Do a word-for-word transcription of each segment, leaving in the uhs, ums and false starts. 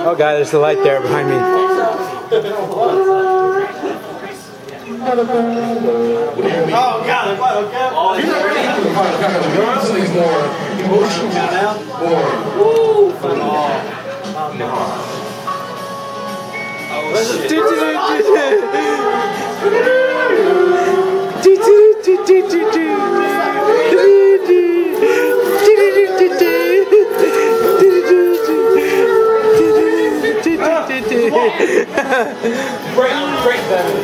Oh god, there's a light there behind me. Oh god, what? Okay. Oh, he's already more emotional now. More. Woo! Oh no. Great, great battle.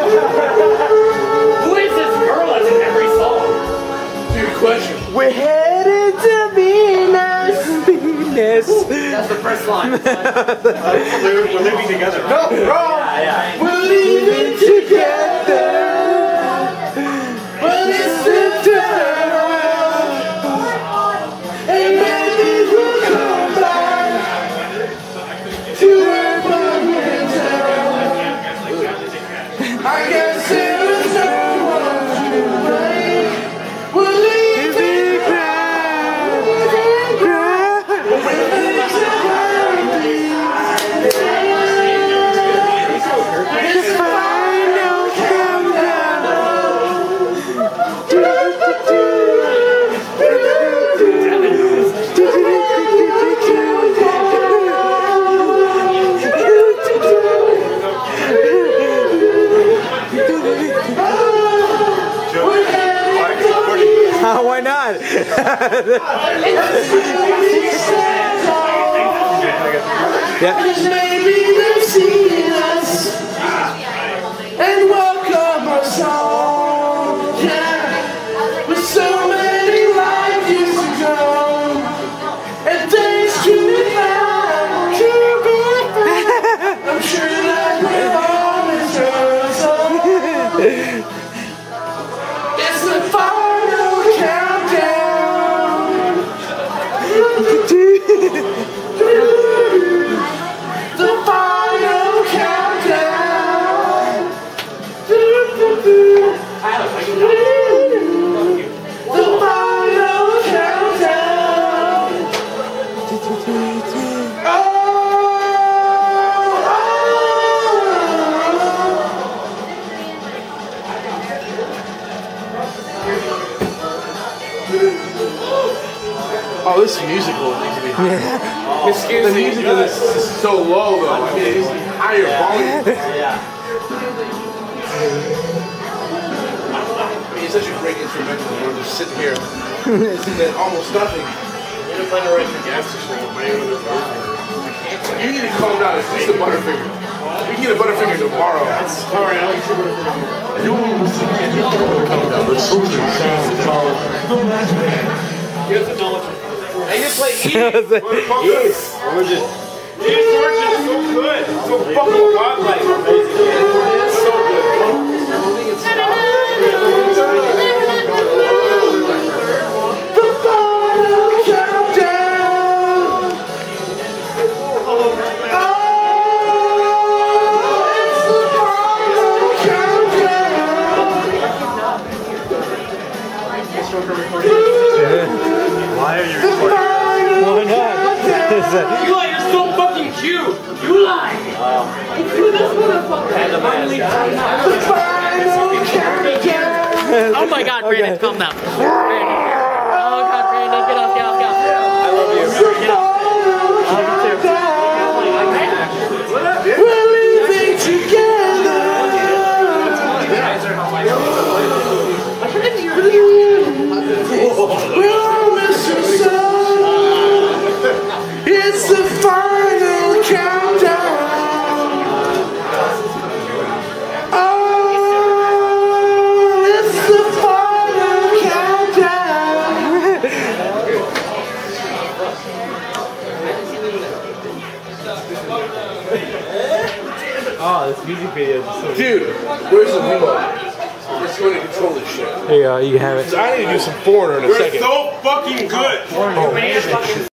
Who is this girl that's in every song? Good question. We're headed to Venus. Venus. That's the first line. We're, we're living together. No, wrong. Yeah, yeah. We're leaving together. But it's the farewell. And maybe we'll come back to where I guess there is no one to blame. We're leaving crying, crying. It's final countdown. Uh, why not? Yeah. Maybe they've seen us and welcome us home. Yeah. With so many life years to go and days to be found, to be found. I'm sure that we'll always turn so. It's the final countdown. The final countdown. The final countdown. Oh, this musical needs to be higher. Yeah. Excuse the music of this is so low though. I mean, it needs to be higher volume. Yeah. I mean, it's such a great instrumental. We're just sitting here, listening to almost nothing. We're gonna find the right gas station. You need to calm down. It's just a Butterfinger. We can get a Butterfinger tomorrow. All right, I'll get you a Butterfinger. You calm down. Let's see the sound. Here's the knowledge. And you play E. Yes. We're just. His George is so good. So fucking godlike. It's so good. The final countdown. Oh, it's the final countdown. Why are you recording? Why not? You lie, you're so fucking cute. You lie. Dude, this motherfucker. Oh my god, Brandon, okay. Calm down. Brandon. Oh god, Brandon, get off, get off, get off. I love you. Get off. I love you too. We're living together. We'll miss you so. It's the final countdown. Oh, it's the final countdown. Oh, this music video is so Dude, where's the remote? Let's go to control this shit. Here you go, you can have it. I need to do some Foreigner in a We're second. so fucking good. Oh,